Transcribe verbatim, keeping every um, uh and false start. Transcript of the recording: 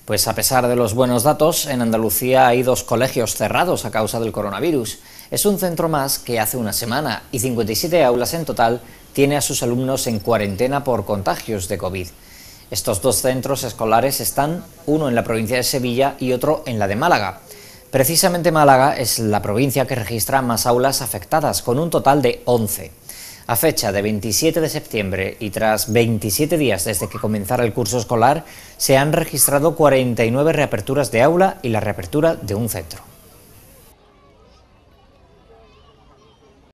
Pues a pesar de los buenos datos, en Andalucía hay dos colegios cerrados a causa del coronavirus. Es un centro más que hace una semana y cincuenta y siete aulas en total tiene a sus alumnos en cuarentena por contagios de COVID. Estos dos centros escolares están, uno en la provincia de Sevilla y otro en la de Málaga. Precisamente Málaga es la provincia que registra más aulas afectadas, con un total de once. A fecha de veintisiete de septiembre y tras veintisiete días desde que comenzara el curso escolar, se han registrado cuarenta y nueve reaperturas de aula y la reapertura de un centro.